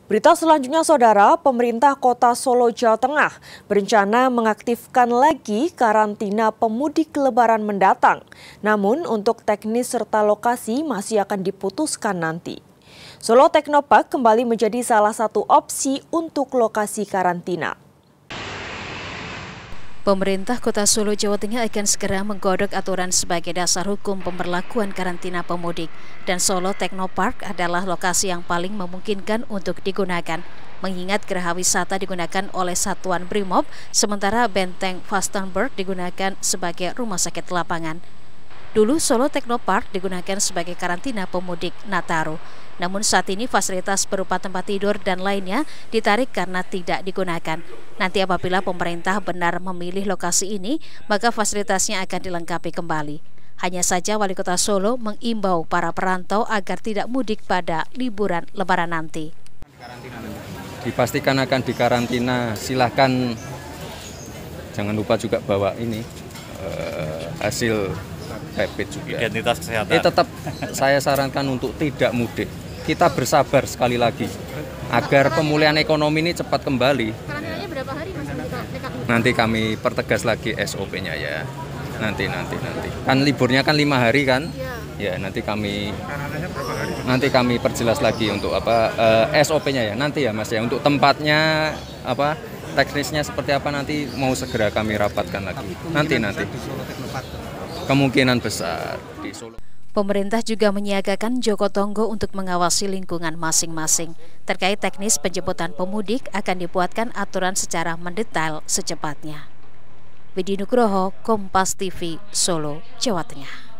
Berita selanjutnya, Saudara, pemerintah Kota Solo, Jawa Tengah berencana mengaktifkan lagi karantina pemudik Lebaran mendatang. Namun, untuk teknis serta lokasi masih akan diputuskan nanti. Solo Technopark kembali menjadi salah satu opsi untuk lokasi karantina. Pemerintah Kota Solo, Jawa Tengah akan segera menggodok aturan sebagai dasar hukum pemberlakuan karantina pemudik. Dan Solo Technopark adalah lokasi yang paling memungkinkan untuk digunakan. Mengingat geraha wisata digunakan oleh Satuan Brimob, sementara Benteng Fastenburg digunakan sebagai rumah sakit lapangan. Dulu Solo Technopark digunakan sebagai karantina pemudik Nataru. Namun saat ini fasilitas berupa tempat tidur dan lainnya ditarik karena tidak digunakan. Nanti apabila pemerintah benar memilih lokasi ini, maka fasilitasnya akan dilengkapi kembali. Hanya saja Wali Kota Solo mengimbau para perantau agar tidak mudik pada liburan Lebaran nanti. Dipastikan akan dikarantina, silahkan jangan lupa juga bawa ini hasil rapid juga. Identitas kesehatan. Tetap saya sarankan untuk tidak mudik. Kita bersabar sekali lagi agar pemulihan ekonomi ini cepat kembali. Karantinanya berapa hari Mas? Nanti kami pertegas lagi SOP-nya ya. Nanti. Kan liburnya kan 5 hari kan? Ya, nanti kami perjelas lagi untuk apa SOP-nya ya. Nanti ya Mas ya, untuk tempatnya apa teknisnya seperti apa nanti mau segera kami rapatkan lagi. Nanti. Kemungkinan besar di Solo. Pemerintah juga menyiagakan Joko Tonggo untuk mengawasi lingkungan masing-masing. Terkait teknis penjemputan pemudik akan dibuatkan aturan secara mendetail secepatnya. Widhi Nugroho, Kompas TV, Solo, Jawa Tengah.